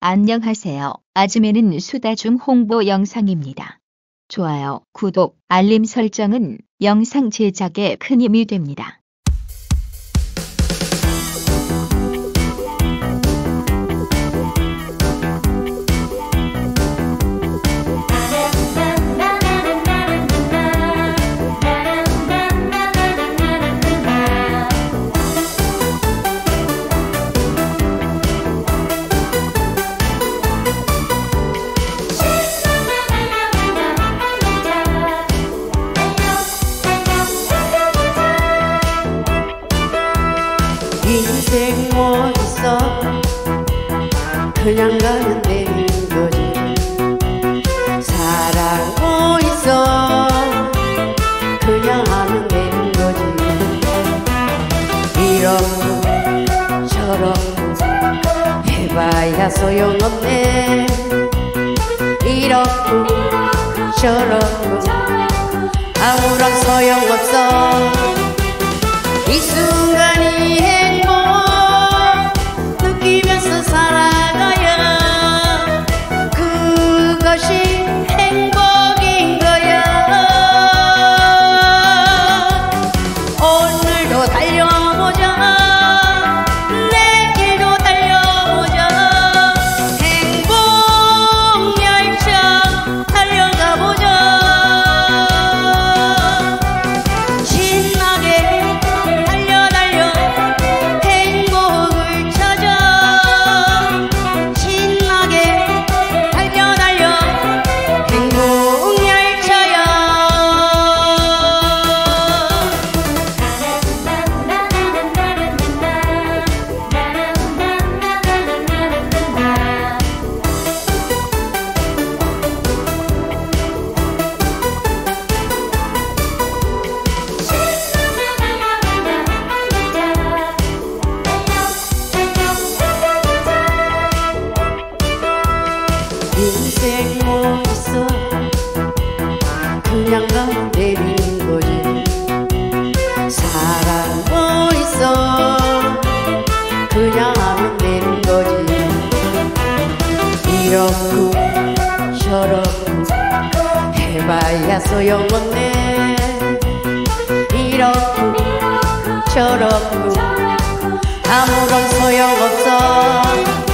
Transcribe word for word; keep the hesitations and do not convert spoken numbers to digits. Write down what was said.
안녕하세요. 아즈매는 수다 중 홍보 영상입니다. 좋아요, 구독, 알림 설정은 영상 제작에 큰 힘이 됩니다. 인생 뭐 있어 그냥 가면 되는 거지. 사랑 뭐 있어 그냥 하면 되는 거지. 이렇고 저렇고 해봐야 소용없네. 이렇고 저렇고 아무런 소용없어. 이 순간이 행복 느끼면서 살아가야 그것이 행복인 거야. 오늘도 달려보자, 내일도 달려보자. 행복 열차 달려가보자. 신나게 인생 뭐 있어 그냥 가면 되는 거지. 사랑 뭐 있어 그냥 하면 되는 거지. 이렇고 저렇고 해봐야 소용없네. 이렇고 저렇고 아무런 소용없어.